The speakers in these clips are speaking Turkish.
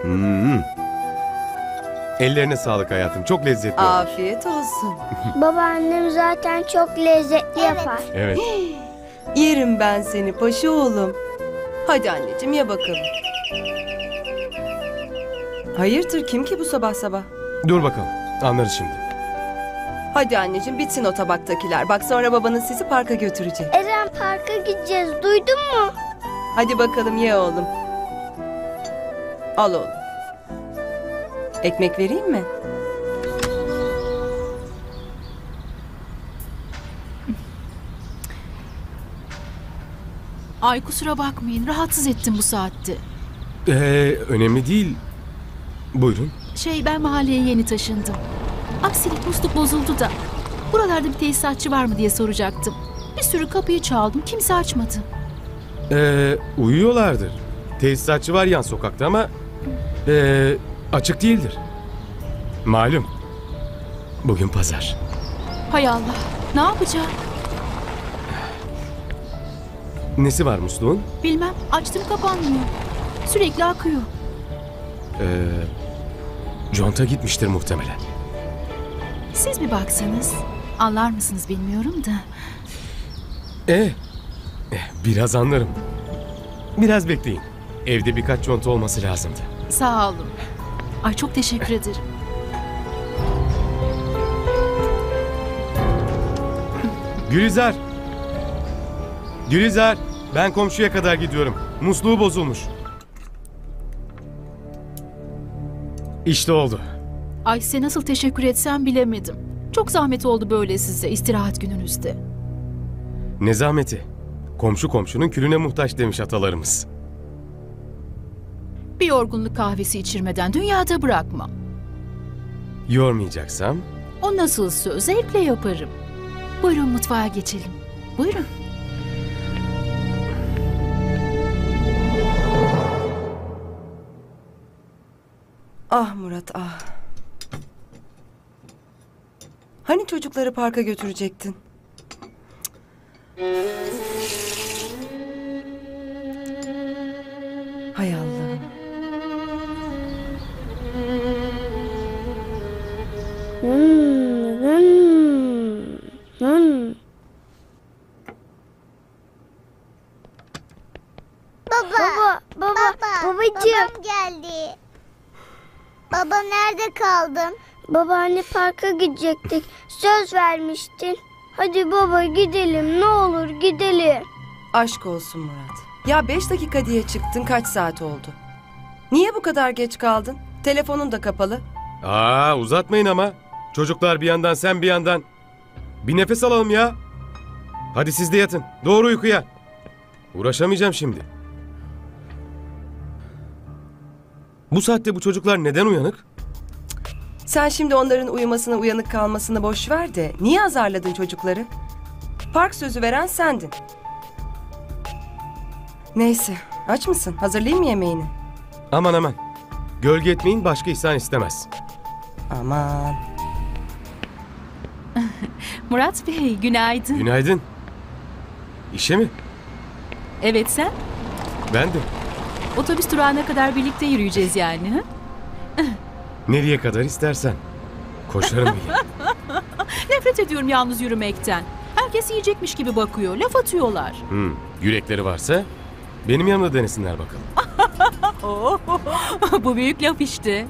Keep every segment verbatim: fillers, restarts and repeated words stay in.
Hmm. Ellerine sağlık hayatım. Çok lezzetli olmuş. Afiyet olsun. Babaannem zaten çok lezzetli yapar. Evet. Yerim ben seni paşa oğlum. Hadi anneciğim ye bakalım. Hayırdır kim ki bu sabah sabah? Dur bakalım. Anlarız şimdi. Hadi anneciğim bitsin o tabaktakiler. Bak sonra babanız sizi parka götürecek. Eren parka gideceğiz, duydun mu? Hadi bakalım ye oğlum. Al oğlum. Ekmek vereyim mi? Ay kusura bakmayın, rahatsız ettim bu saatte. Ee, önemli değil. Buyurun. Şey, ben mahalleye yeni taşındım. Aksilik musluk bozuldu da. Buralarda bir tesisatçı var mı diye soracaktım. Bir sürü kapıyı çaldım, kimse açmadı. Ee, uyuyorlardır. Tesisatçı var yan sokakta ama ee, açık değildir. Malum. Bugün pazar. Hay Allah, ne yapacağım? Nesi var musluğun? Bilmem, açtım kapanmıyor. Sürekli akıyor. Ee, conta gitmiştir muhtemelen. Siz bir baksanız. Anlar mısınız bilmiyorum da. Ee, eh, biraz anlarım. Biraz bekleyin. Evde birkaç conta olması lazımdı. Sağ olun. Ay çok teşekkür ederim. Gülizar! Gülizar! Ben komşuya kadar gidiyorum. Musluğu bozulmuş. İşte oldu. Ay size nasıl teşekkür etsem bilemedim. Çok zahmet oldu böyle size istirahat gününüzde. Ne zahmeti. Komşu komşunun külüne muhtaç demiş atalarımız. Bir yorgunluk kahvesi içirmeden dünyada bırakmam. Yormayacaksam? O nasıl söz, zevkle yaparım. Buyurun mutfağa geçelim. Buyurun. Ah Murat ah. Hani çocukları parka götürecektin? Hay Allah'ım. Hmm, hmm, hmm. Baba, baba, babacığım. Babam geldi. Baba nerede kaldın? Babaanne parka gidecektik. Söz vermiştin. Hadi baba gidelim, ne olur gidelim. Aşk olsun Murat. Ya beş dakika diye çıktın, kaç saat oldu? Niye bu kadar geç kaldın? Telefonun da kapalı. Aa, uzatmayın ama. Çocuklar bir yandan, sen bir yandan. Bir nefes alalım ya. Hadi siz de yatın. Doğru uykuya. Uğraşamayacağım şimdi. Bu saatte bu çocuklar neden uyanık? Sen şimdi onların uyumasını, uyanık kalmasını boş ver de niye azarladın çocukları? Park sözü veren sendin. Neyse, aç mısın? Hazırlayayım mı yemeğini? Aman aman. Gölge etmeyin, başka ihsan istemez. Aman. Murat Bey, günaydın. Günaydın. İşe mi? Evet sen? Ben de. Otobüs durağına kadar birlikte yürüyeceğiz yani. Ha? Nereye kadar istersen. Koşarım bile. Nefret ediyorum yalnız yürümekten. Herkes yiyecekmiş gibi bakıyor, laf atıyorlar. Hmm, yürekleri varsa benim yanımda denesinler bakalım. Oh, bu büyük laf işte.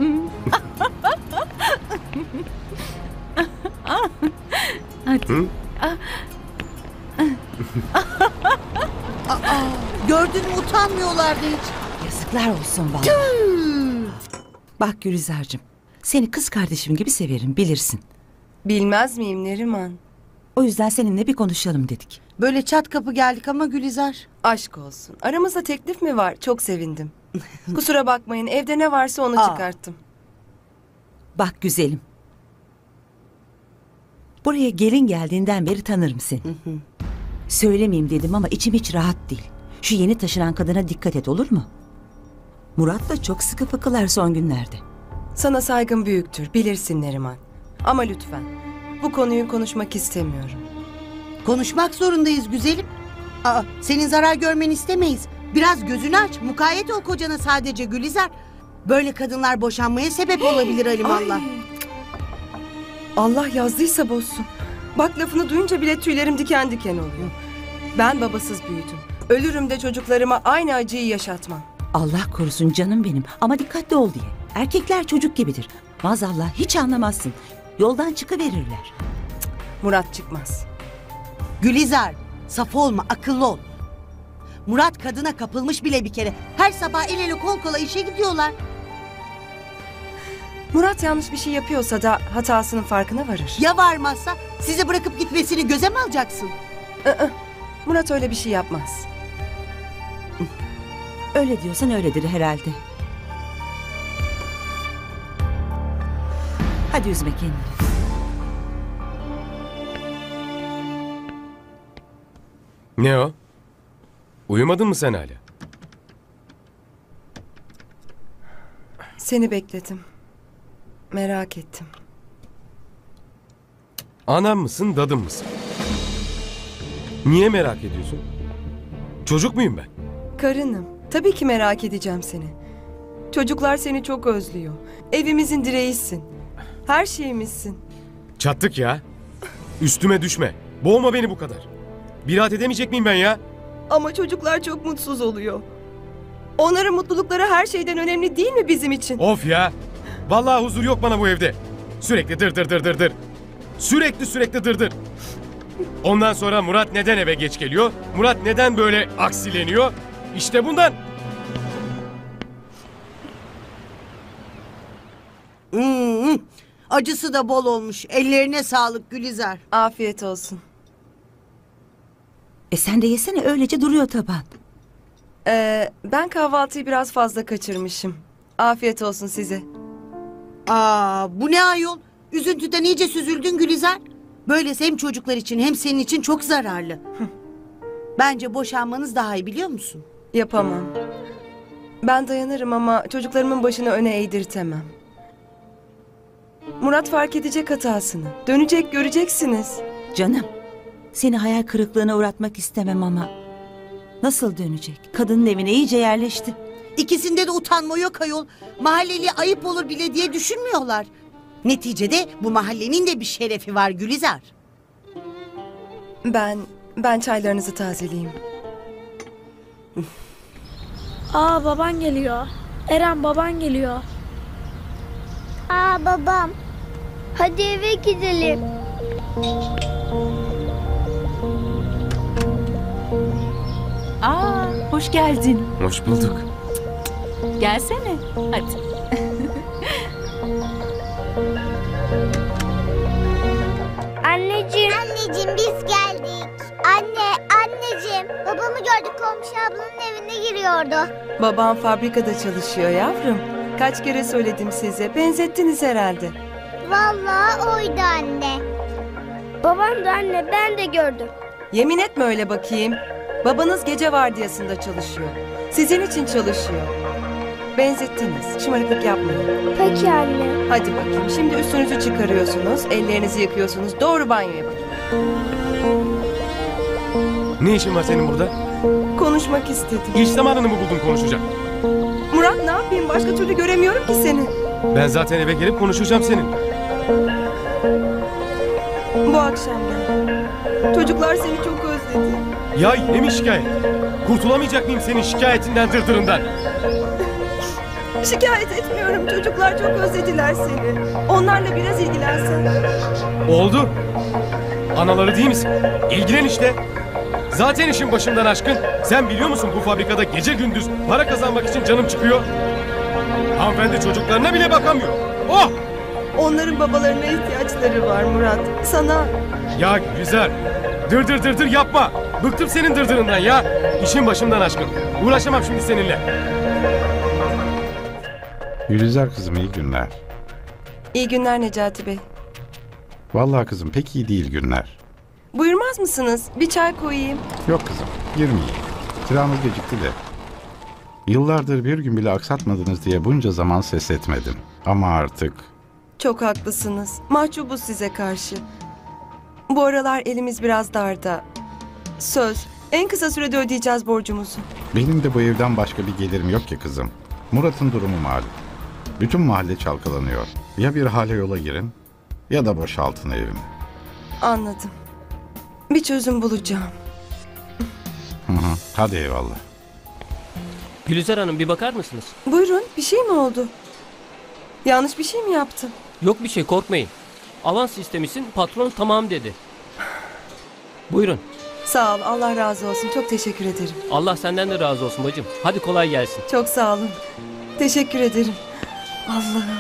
Hadi. Hı? Gördün mü, utanmıyorlardı hiç. Yazıklar olsun vallahi. Bak Gülizar'cığım, seni kız kardeşim gibi severim, bilirsin. Bilmez miyim Neriman? O yüzden seninle bir konuşalım dedik. Böyle çat kapı geldik ama Gülizar. Aşk olsun. Aramızda teklif mi var? Çok sevindim. Kusura bakmayın, evde ne varsa onu Aa. çıkarttım. Bak güzelim. Buraya gelin geldiğinden beri tanırım seni. Söylemeyeyim dedim ama içim hiç rahat değil. Şu yeni taşınan kadına dikkat et, olur mu? Murat da çok sıkı fıkılar son günlerde. Sana saygım büyüktür, bilirsin Neriman. Ama lütfen, bu konuyu konuşmak istemiyorum. Konuşmak zorundayız güzelim. Aa, senin zarar görmeni istemeyiz. Biraz gözünü aç, mukayyet ol kocana sadece Gülizar. Böyle kadınlar boşanmaya sebep olabilir alimallah. Ay. Allah yazdıysa bozsun. Bak lafını duyunca bile tüylerim diken diken oluyor. Ben babasız büyüdüm. Ölürüm de çocuklarıma aynı acıyı yaşatmam. Allah korusun canım benim ama dikkatli ol diye. Erkekler çocuk gibidir. Maazallah hiç anlamazsın. Yoldan çıkıverirler. Murat çıkmaz. Gülizar, saf olma, akıllı ol. Murat kadına kapılmış bile bir kere. Her sabah el ele kol kola işe gidiyorlar. Murat yanlış bir şey yapıyorsa da hatasının farkına varır. Ya varmazsa sizi bırakıp gitmesini göze mi alacaksın? Iı, Murat öyle bir şey yapmaz. Öyle diyorsan öyledir herhalde. Hadi üzme kendini. Ne o? Uyumadın mı sen hala? Seni bekledim. Merak ettim. Anam mısın, dadım mısın? Niye merak ediyorsun? Çocuk muyum ben? Karınım. Tabii ki merak edeceğim seni. Çocuklar seni çok özlüyor. Evimizin direğisin. Her şeyimizsin. Çattık ya. Üstüme düşme. Boğma beni bu kadar. Bir rahat edemeyecek miyim ben ya? Ama çocuklar çok mutsuz oluyor. Onların mutlulukları her şeyden önemli değil mi bizim için? Of ya. Vallahi huzur yok bana bu evde. Sürekli dır dır dır dır dır. Sürekli sürekli dır dır. Ondan sonra Murat neden eve geç geliyor? Murat neden böyle aksileniyor? İşte bundan. Hmm, acısı da bol olmuş. Ellerine sağlık Gülizar. Afiyet olsun. E sen de yesene öylece duruyor taban. Ee, ben kahvaltıyı biraz fazla kaçırmışım. Afiyet olsun size. Aa, bu ne ayol? Üzüntüden iyice süzüldün Gülizar. Böylesi hem çocuklar için hem senin için çok zararlı. Bence boşanmanız daha iyi, biliyor musun? Yapamam. Ben dayanırım ama çocuklarımın başını öne eğdirtemem. Murat fark edecek hatasını. Dönecek, göreceksiniz. Canım, seni hayal kırıklığına uğratmak istemem ama nasıl dönecek? Kadının evine iyice yerleşti. İkisinde de utanma yok ayol. Mahalleli ayıp olur bile diye düşünmüyorlar. Neticede bu mahallenin de bir şerefi var Gülizar. Ben, ben çaylarınızı tazeleyeyim. Aa baban geliyor. Eren baban geliyor. Aa babam. Hadi eve gidelim. Aa, hoş geldin. Hoş bulduk. Gelsene. Hadi. Anneciğim. Anneciğim biz geldik. Anne, anneciğim. Babamı gördük, komşu ablanın evine giriyordu. Babam fabrikada çalışıyor yavrum. Kaç kere söyledim size. Benzettiniz herhalde. Vallahi oydu anne. Babam da anne, ben de gördüm. Yemin etme öyle bakayım. Babanız gece vardiyasında çalışıyor. Sizin için çalışıyor. Benzettiniz. Şımarıklık yapmayın. Peki anne. Hadi bakayım. Şimdi üstünüzü çıkarıyorsunuz. Ellerinizi yıkıyorsunuz. Doğru banyoya bakın. Ne işin var senin burada? Konuşmak istedim. İş zamanını mı buldun konuşacak? Murat ne yapayım? Başka türlü göremiyorum ki seni. Ben zaten eve gelip konuşacağım seninle. Bu akşam gel. Çocuklar seni çok özledi. Ya yine mi şikayet? Kurtulamayacak mıyım senin şikayetinden, dırdırından? Şikayet etmiyorum. Çocuklar çok özlediler seni. Onlarla biraz ilgilensen. Oldu. Anaları değil misin? İlgilen işte. Zaten işin başımdan aşkın. Sen biliyor musun bu fabrikada gece gündüz para kazanmak için canım çıkıyor. Hanımefendi çocuklarına bile bakamıyor. Oh! Onların babalarına ihtiyaçları var Murat. Sana... Ya güzel. Dır dır dır dır yapma. Bıktım senin dırdırından ya. İşin başımdan aşkın. Uğraşamam şimdi seninle. Gülizar kızım, iyi günler. İyi günler Necati Bey. Vallahi kızım pek iyi değil günler. Buyurmaz mısınız? Bir çay koyayım. Yok kızım, girmeyeyim. Kiramız gecikti de. Yıllardır bir gün bile aksatmadınız diye bunca zaman ses etmedim. Ama artık... Çok haklısınız. Mahcubuz size karşı. Bu aralar elimiz biraz darda. Söz, en kısa sürede ödeyeceğiz borcumuzu. Benim de bu evden başka bir gelirim yok ki kızım. Murat'ın durumu malum. Bütün mahalle çalkalanıyor. Ya bir hale yola girin ya da boşaltın evimi. Anladım. Bir çözüm bulacağım. Hı hı. Hadi eyvallah. Gülizar Hanım bir bakar mısınız? Buyurun, bir şey mi oldu? Yanlış bir şey mi yaptım? Yok bir şey, korkmayın. Avans istemişsin, patron tamam dedi. Buyurun. Sağ ol, Allah razı olsun. Çok teşekkür ederim. Allah senden de razı olsun bacım. Hadi kolay gelsin. Çok sağ olun. Teşekkür ederim. Allah'ım.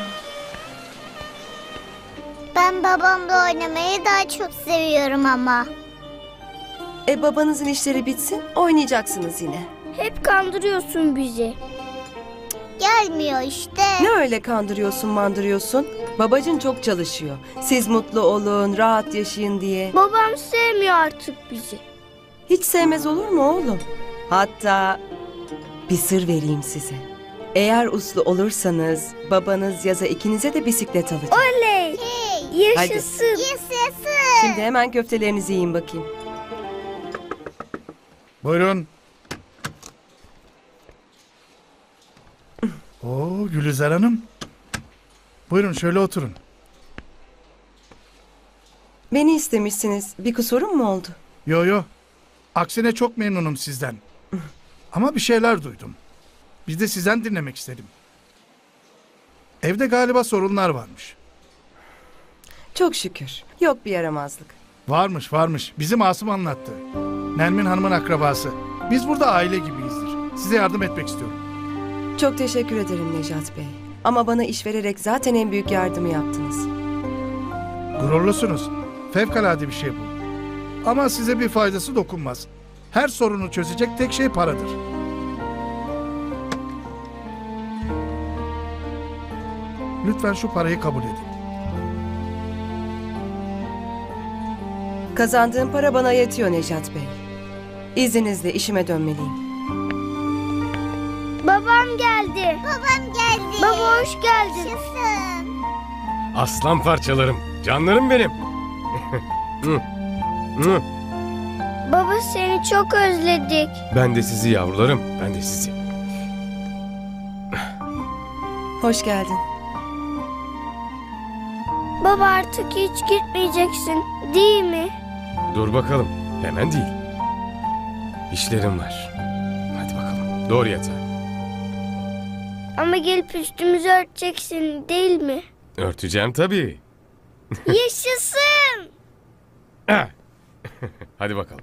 Ben babamla oynamayı daha çok seviyorum ama. E babanızın işleri bitsin, oynayacaksınız yine. Hep kandırıyorsun bizi. Gelmiyor işte. Ne öyle kandırıyorsun mandırıyorsun? Babacın çok çalışıyor. Siz mutlu olun, rahat yaşayın diye. Babam sevmiyor artık bizi. Hiç sevmez olur mu oğlum? Hatta bir sır vereyim size. Eğer uslu olursanız babanız yaza ikinize de bisiklet alacak. Oley! Hey, Yaşasın. yaşasın. Şimdi hemen köftelerinizi yiyin bakayım. Buyurun. Oo Gülizar Hanım. Buyurun şöyle oturun. Beni istemişsiniz. Bir kusurum mu oldu? Yo yo. Aksine çok memnunum sizden. Ama bir şeyler duydum. Biz de sizden dinlemek istedim. Evde galiba sorunlar varmış. Çok şükür. Yok bir yaramazlık. Varmış varmış. Bizim Asım anlattı. Nermin Hanım'ın akrabası. Biz burada aile gibiyizdir. Size yardım etmek istiyorum. Çok teşekkür ederim Necat Bey. Ama bana iş vererek zaten en büyük yardımı yaptınız. Gururlusunuz. Fevkalade bir şey bu. Ama size bir faydası dokunmaz. Her sorunu çözecek tek şey paradır. Lütfen şu parayı kabul edin. Kazandığım para bana yetiyor Necat Bey. İzninizle işime dönmeliyim. Babam geldi. Babam geldi. Baba hoş geldin. Yaşasın. Aslan parçalarım, canlarım benim. Hı, hı. Baba seni çok özledik. Ben de sizi yavrularım, ben de sizi. Hoş geldin. Baba artık hiç gitmeyeceksin, değil mi? Dur bakalım, hemen değil. İşlerim var. Hadi bakalım, doğru yatağa. Ama gelip üstümüzü örteceksin, değil mi? Örteceğim tabii. Yaşasın! Ah. Hadi bakalım.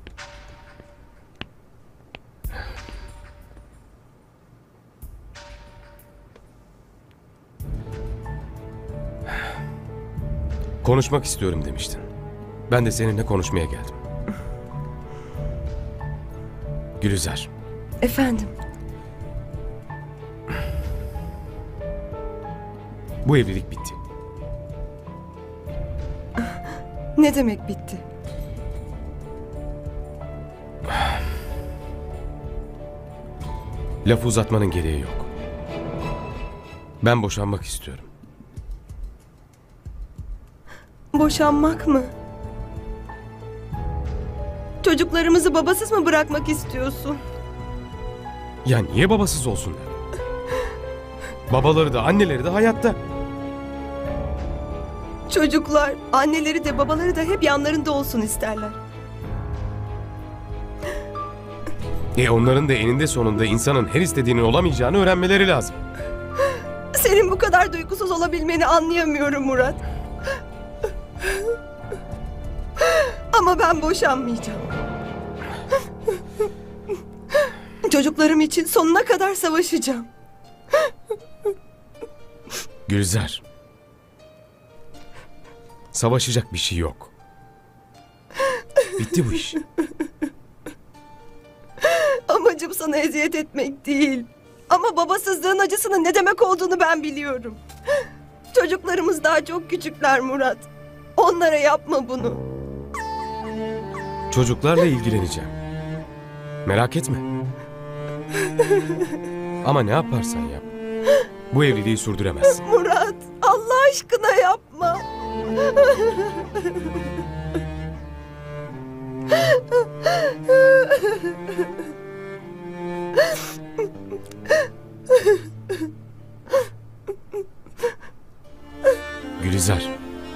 Konuşmak istiyorum demiştin. Ben de seninle konuşmaya geldim. Gülizar, Efendim, bu evlilik bitti. ne demek bitti? Lafı uzatmanın gereği yok. Ben boşanmak istiyorum. Boşanmak mı? Çocuklarımızı babasız mı bırakmak istiyorsun? Ya niye babasız olsunlar? Babaları da anneleri de hayatta. Çocuklar, anneleri de babaları da hep yanlarında olsun isterler. E onların da eninde sonunda insanın her istediğinin olamayacağını öğrenmeleri lazım. Senin bu kadar duygusuz olabilmeni anlayamıyorum Murat. Ama ben boşanmayacağım. Çocuklarım için sonuna kadar savaşacağım. Gülizar. Savaşacak bir şey yok. Bitti bu iş. Amacım sana eziyet etmek değil. Ama babasızlığın acısının ne demek olduğunu ben biliyorum. Çocuklarımız daha çok küçükler Murat. Onlara yapma bunu. Çocuklarla ilgileneceğim. Merak etme. Ama ne yaparsan yap. Bu evliliği sürdüremezsin. Murat, Allah aşkına yapma. Gülizar.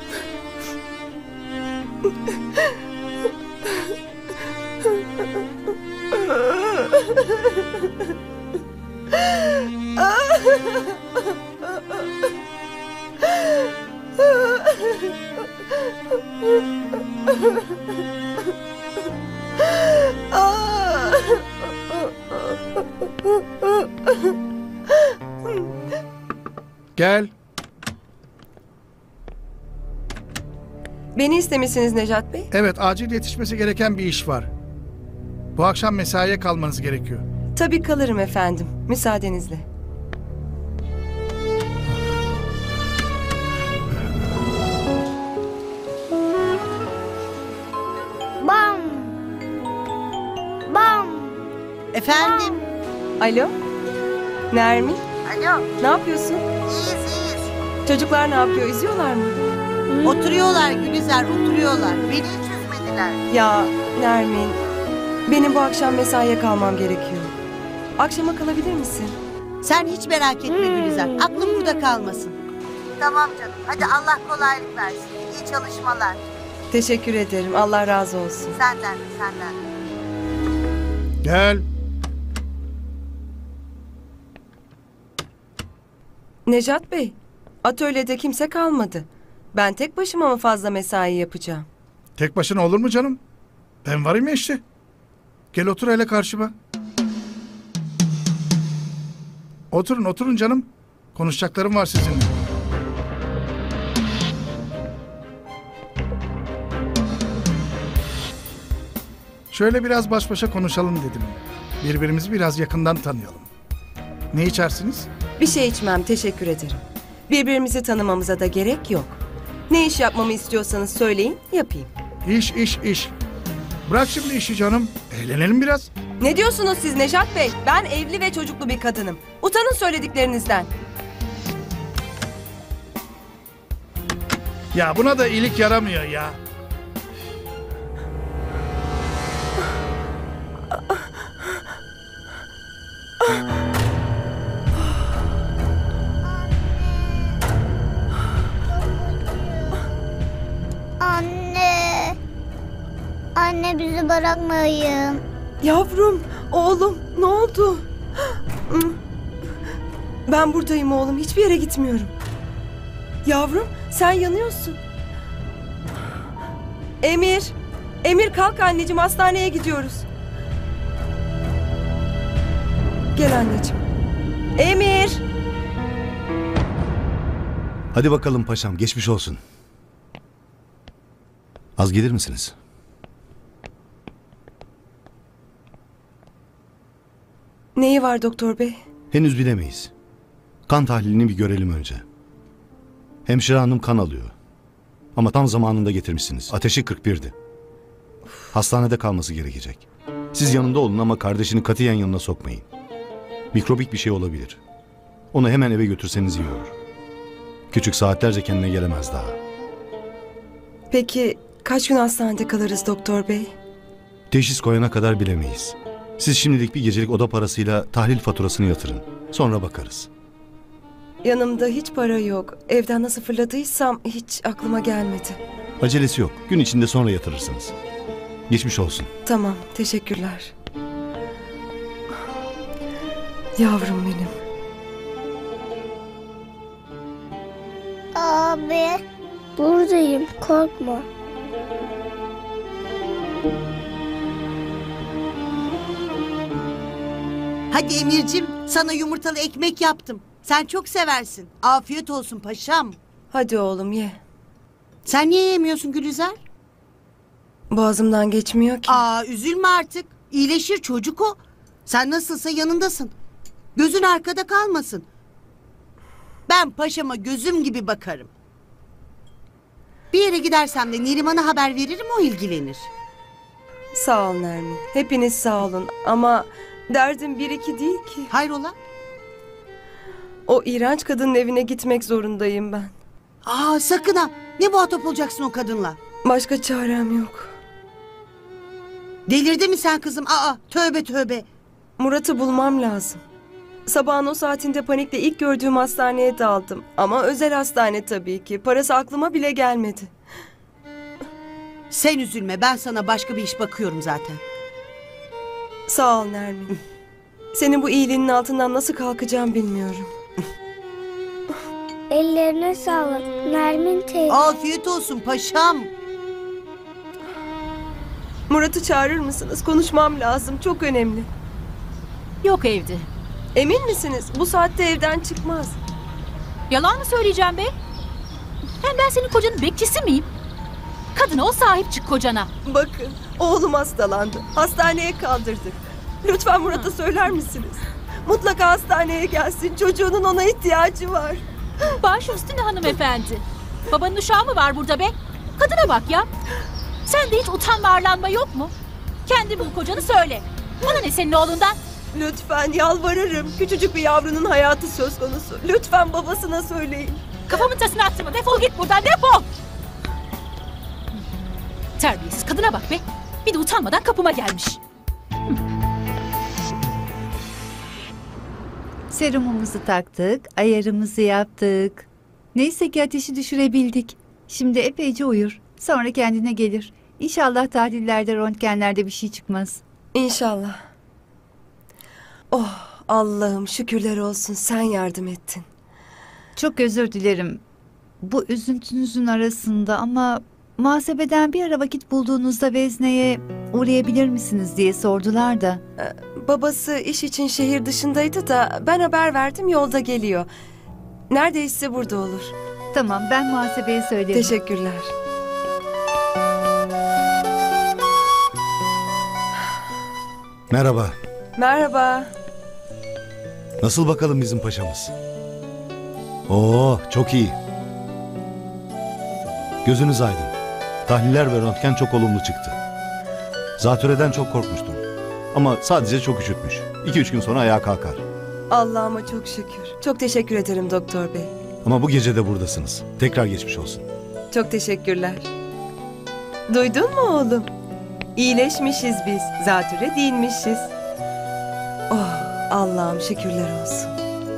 Gel. Beni istemişsiniz Necat Bey. Evet, acil yetişmesi gereken bir iş var. Bu akşam mesaiye kalmanız gerekiyor. Tabii kalırım efendim. Müsaadenizle. Bam. Bam. Efendim? Alo? Nermin? Alo. Ne yapıyorsun? İyiyiz iyiyiz. Çocuklar ne yapıyor? İzliyorlar mı? Oturuyorlar Gülizar, oturuyorlar. Beni hiç üzmediler. Ya Nermin, benim bu akşam mesaiye kalmam gerekiyor. Akşama kalabilir misin? Sen hiç merak etme Gülizar. Aklın burada kalmasın. Tamam canım. Hadi Allah kolaylık versin. İyi çalışmalar. Teşekkür ederim. Allah razı olsun. Senden de senden de. Gel. Necat Bey, atölyede kimse kalmadı. Ben tek başıma mı fazla mesai yapacağım? Tek başına olur mu canım? Ben varım ya işte. Gel otur hele karşıma. Oturun oturun canım. Konuşacaklarım var sizinle. Şöyle biraz baş başa konuşalım dedim. Birbirimizi biraz yakından tanıyalım. Ne içersiniz? Bir şey içmem, teşekkür ederim. Birbirimizi tanımamıza da gerek yok. Ne iş yapmamı istiyorsanız söyleyin, yapayım. İş iş iş. Bırak şimdi işi canım. Eğlenelim biraz. Ne diyorsunuz siz Necat Bey? Ben evli ve çocuklu bir kadınım. Utanın söylediklerinizden. Ya buna da iyilik yaramıyor ya. Anne. Anne bizi bırakmayın. Yavrum, oğlum, ne oldu? Ben buradayım oğlum, hiçbir yere gitmiyorum. Yavrum, sen yanıyorsun. Emir, Emir kalk anneciğim, hastaneye gidiyoruz. Gel anneciğim. Emir! Hadi bakalım paşam, geçmiş olsun. Az gelir misiniz? Neyi var doktor bey? Henüz bilemeyiz. Kan tahlilini bir görelim önce. Hemşire hanım kan alıyor. Ama tam zamanında getirmişsiniz. Ateşi kırk birdi. Hastanede kalması gerekecek. Siz yanında olun ama kardeşini katiyen yanına sokmayın. Mikrobik bir şey olabilir. Onu hemen eve götürseniz iyi olur. Küçük saatlerce kendine gelemez daha. Peki kaç gün hastanede kalırız doktor bey? Teşhis koyana kadar bilemeyiz. Siz şimdilik bir gecelik oda parasıyla tahlil faturasını yatırın. Sonra bakarız. Yanımda hiç para yok. Evden nasıl fırladıysam hiç aklıma gelmedi. Acelesi yok. Gün içinde sonra yatırırsınız. Geçmiş olsun. Tamam, teşekkürler. Yavrum benim. Abi. Buradayım, korkma. Hadi Emir'cim, sana yumurtalı ekmek yaptım. Sen çok seversin. Afiyet olsun paşam. Hadi oğlum ye. Sen niye yemiyorsun Gülizar? Boğazımdan geçmiyor ki. Aa, üzülme artık. İyileşir çocuk o. Sen nasılsa yanındasın. Gözün arkada kalmasın. Ben paşama gözüm gibi bakarım. Bir yere gidersem de Neriman'a haber veririm, o ilgilenir. Sağ ol Nermin. Hepiniz sağ olun ama derdim bir iki değil ki. Hayrola? O iğrenç kadının evine gitmek zorundayım ben. Aa, sakın ha. Ne muhatap olacaksın o kadınla? Başka çarem yok. Delirdi mi sen kızım? Aa, tövbe tövbe. Murat'ı bulmam lazım. Sabahın o saatinde panikle ilk gördüğüm hastaneye daldım. Ama özel hastane tabii ki. Parası aklıma bile gelmedi. Sen üzülme, ben sana başka bir iş bakıyorum zaten. Sağ ol Nermin. Senin bu iyiliğinin altından nasıl kalkacağım bilmiyorum. Ellerine sağlık Nermin teyze. Afiyet olsun paşam. Murat'ı çağırır mısınız? Konuşmam lazım. Çok önemli. Yok evde. Emin misiniz? Bu saatte evden çıkmaz. Yalan mı söyleyeceğim be? Hem ben senin kocanın bekçisi miyim? Kadın ol, sahip çık kocana. Bakın, oğlum hastalandı. Hastaneye kaldırdık. Lütfen Murat'a söyler misiniz? Mutlaka hastaneye gelsin. Çocuğunun ona ihtiyacı var. Baş üstüne hanımefendi. Babanın uşağı mı var burada be? Kadına bak ya. Sende hiç utanma arlanma yok mu? Kendi bul kocanı söyle. Bana ne senin oğlundan? Lütfen yalvarırım. Küçücük bir yavrunun hayatı söz konusu. Lütfen babasına söyleyin. Kafamın tasını attırma. Defol git buradan, defol. Terbiyesiz kadına bak be. Bir de utanmadan kapıma gelmiş. Serumumuzu taktık, ayarımızı yaptık. Neyse ki ateşi düşürebildik. Şimdi epeyce uyur. Sonra kendine gelir. İnşallah tahlillerde, röntgenlerde bir şey çıkmaz. İnşallah. Oh Allah'ım şükürler olsun sen yardım ettin. Çok özür dilerim. Bu üzüntünüzün arasında ama muhasebeden bir ara vakit bulduğunuzda vezneye uğrayabilir misiniz diye sordular da. Ee, babası iş için şehir dışındaydı da ben haber verdim yolda geliyor. Neredeyse burada olur. Tamam ben muhasebeye söylerim. Teşekkürler. Merhaba. Merhaba. Nasıl bakalım bizim paşamız? Oo, çok iyi. Gözünüz aydın. Tahliller ve röntgen çok olumlu çıktı. Zatürreden çok korkmuştum. Ama sadece çok üşütmüş. iki üç gün sonra ayağa kalkar. Allah'ıma çok şükür. Çok teşekkür ederim doktor bey. Ama bu gece de buradasınız. Tekrar geçmiş olsun. Çok teşekkürler. Duydun mu oğlum? İyileşmişiz biz. Zatürre değilmişiz. Oh Allah'ım şükürler olsun.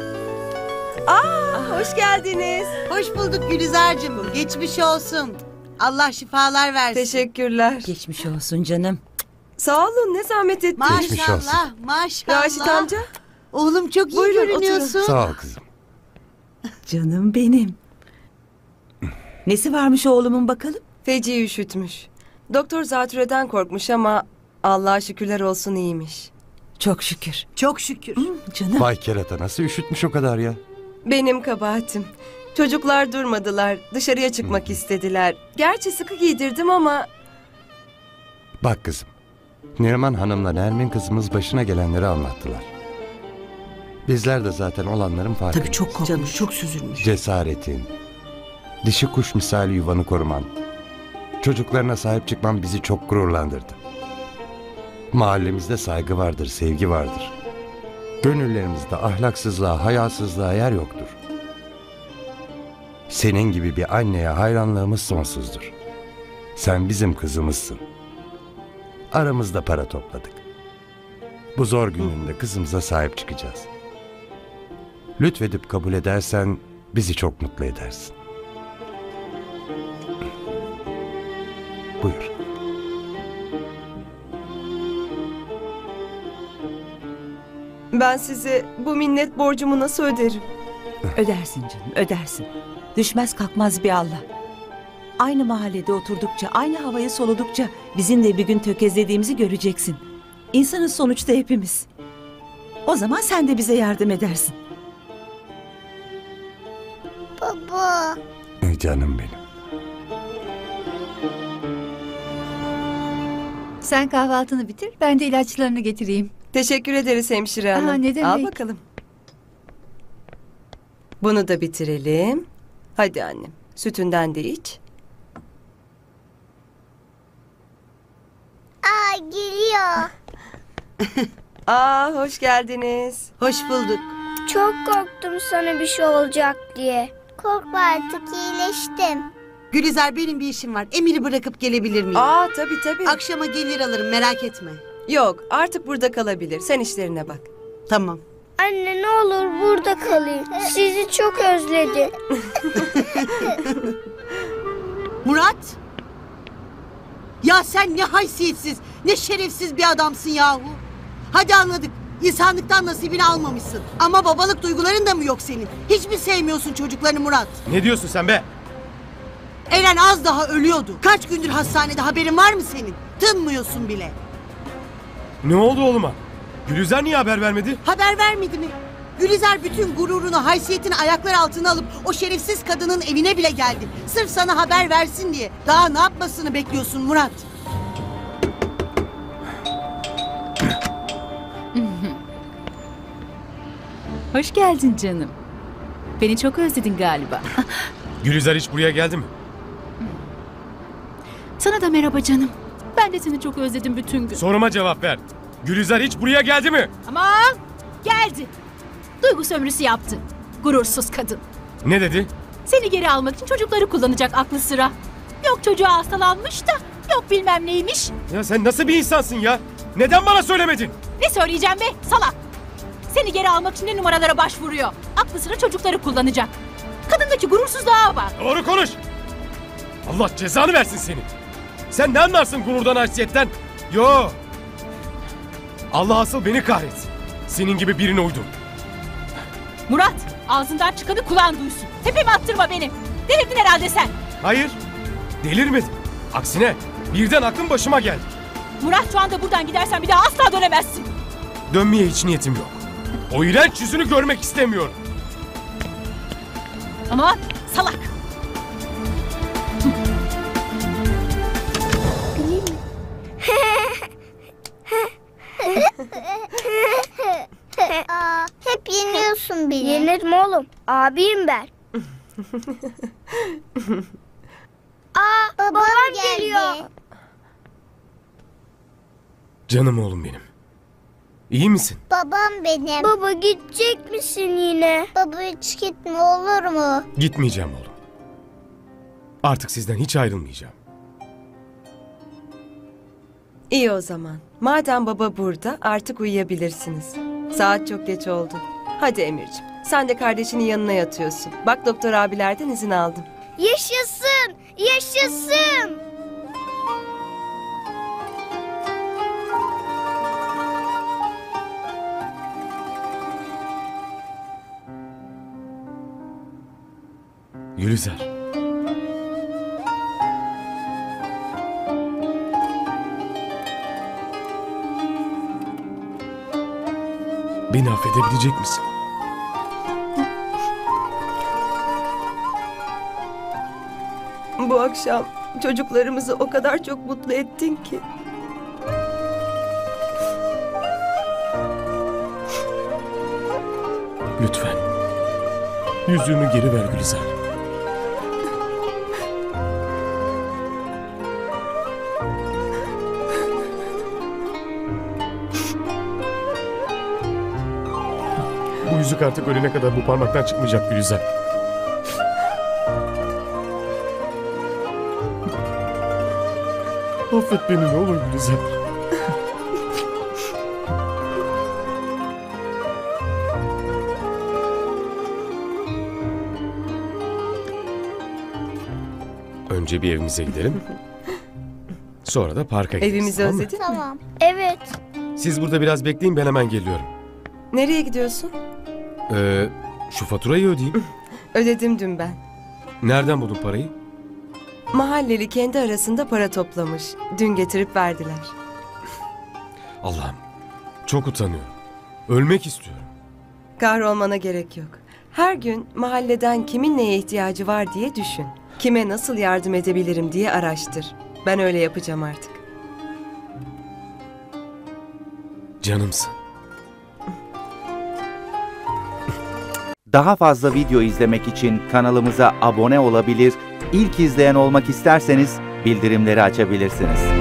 Aa, hoş geldiniz. Hoş bulduk Gülizar'cığım. Geçmiş olsun. Allah şifalar versin. Teşekkürler. Geçmiş olsun canım. Sağ olun ne zahmet ettiniz. Maşallah maşallah. Raşit amca. Oğlum çok iyi Buyurun, görünüyorsun. oturun. Sağ ol kızım. Canım benim. Nesi varmış oğlumun bakalım? Feci üşütmüş. Doktor zatürreden korkmuş ama Allah'a şükürler olsun iyiymiş. Çok şükür. Çok şükür. Canım. Vay kerata nasıl üşütmüş o kadar ya? Benim kabahatim. Çocuklar durmadılar. Dışarıya çıkmak istediler. Gerçi sıkı giydirdim ama... Bak kızım. Neriman Hanım'la Nermin kızımız başına gelenleri anlattılar. Bizler de zaten olanların farkındayız. Tabii çok korkmuş, çok süzülmüş. Cesaretin, dişi kuş misali yuvanı koruman, çocuklarına sahip çıkman bizi çok gururlandırdı. Mahallemizde saygı vardır, sevgi vardır. Gönüllerimizde ahlaksızlığa, hayasızlığa yer yoktur. Senin gibi bir anneye hayranlığımız sonsuzdur. Sen bizim kızımızsın. Aramızda para topladık. Bu zor gününde kızımıza sahip çıkacağız. Lütfedip kabul edersen bizi çok mutlu edersin. Buyur. Ben size bu minnet borcumu nasıl öderim? Ödersin canım, ödersin. Düşmez kalkmaz bir Allah. Aynı mahallede oturdukça, aynı havayı soludukça bizim de bir gün tökezlediğimizi göreceksin. İnsanız sonuçta hepimiz. O zaman sen de bize yardım edersin. Baba. Ey canım benim. Sen kahvaltını bitir, ben de ilaçlarını getireyim. Teşekkür ederiz hemşire hanım. Aa, ne demek? Al bakalım. Bunu da bitirelim. Hadi annem. Sütünden de iç. Aa geliyor. Aa hoş geldiniz. Hoş bulduk. Çok korktum sana bir şey olacak diye. Korkma artık iyileştim. Gülizar benim bir işim var. Emir'i bırakıp gelebilir miyim? Aa tabii tabii. Akşama gelir alırım merak etme. Yok artık burada kalabilir. Sen işlerine bak. Tamam. Anne ne olur burada kalayım. Sizi çok özledim. Murat! Ya sen ne haysiyetsiz, ne şerefsiz bir adamsın yahu. Hadi anladık. İnsanlıktan nasibini almamışsın. Ama babalık duyguların da mı yok senin? Hiç mi sevmiyorsun çocuklarını Murat? Ne diyorsun sen be? Eren az daha ölüyordu. Kaç gündür hastanede, haberin var mı senin? Tınmıyorsun bile. Ne oldu oğluma? Gülizar niye haber vermedi? Haber vermedi mi? Gülizar bütün gururunu, haysiyetini ayaklar altına alıp o şerefsiz kadının evine bile geldi. Sırf sana haber versin diye. Daha ne yapmasını bekliyorsun Murat? Hoş geldin canım. Beni çok özledin galiba. Gülizar hiç buraya geldi mi? Sana da merhaba canım. Ben de seni çok özledim bütün gün. Soruma cevap ver. Gülizar hiç buraya geldi mi? Aman geldi. Duygu sömürüsü yaptı. Gurursuz kadın. Ne dedi? Seni geri almak için çocukları kullanacak aklı sıra. Yok çocuğa hastalanmış da yok bilmem neymiş. Ya sen nasıl bir insansın ya? Neden bana söylemedin? Ne söyleyeceğim be salak. Seni geri almak için ne numaralara başvuruyor. Aklı sıra çocukları kullanacak. Kadındaki gurursuzluğa bak. Doğru konuş. Allah cezanı versin seni. Sen ne anlarsın gururdan, haysiyetten? Yo. Allah asıl beni kahretsin. Senin gibi birine uydum. Murat ağzından çıkanı kulağın duysun. Tepeme attırma beni. Delirdin herhalde sen. Hayır. Delirmedim. Aksine birden aklım başıma geldi. Murat şu anda buradan gidersen bir daha asla dönemezsin. Dönmeye hiç niyetim yok. O iğrenç yüzünü görmek istemiyorum. Ama salak. Güleyim mi? Aa, hep yeniyorsun beni. Yenirim oğlum. Abiyim ben. Aa babam, babam geldi. geliyor. Canım oğlum benim. İyi misin? Babam benim. Baba gidecek misin yine? Baba hiç gitme olur mu? Gitmeyeceğim oğlum. Artık sizden hiç ayrılmayacağım. İyi o zaman. Madem baba burada artık uyuyabilirsiniz. Saat çok geç oldu. Hadi Emir'ciğim. Sen de kardeşinin yanına yatıyorsun. Bak doktor abilerden izin aldım. Yaşasın! Yaşasın! Gülizar. Beni affedebilecek misin? Bu akşam çocuklarımızı o kadar çok mutlu ettin ki. Lütfen. Yüzüğümü geri ver Gülizar. Bu yüzük artık ölene kadar bu parmaktan çıkmayacak Gülizar. Affet beni ne olur Gülizar. Önce bir evimize gidelim. Sonra da parka gideriz. Evimizi tamam mı? özledin mi? Tamam. Evet. Siz burada biraz bekleyin, ben hemen geliyorum. Nereye gidiyorsun? Ee, şu faturayı ödeyeyim. Ödedim dün ben. Nereden buldun parayı? Mahalleli kendi arasında para toplamış. Dün getirip verdiler. Allah'ım, çok utanıyorum. Ölmek istiyorum. Kahrolmana gerek yok. Her gün mahalleden kimin neye ihtiyacı var diye düşün. Kime nasıl yardım edebilirim diye araştır. Ben öyle yapacağım artık. Canımsın. Daha fazla video izlemek için kanalımıza abone olabilir, ilk izleyen olmak isterseniz bildirimleri açabilirsiniz.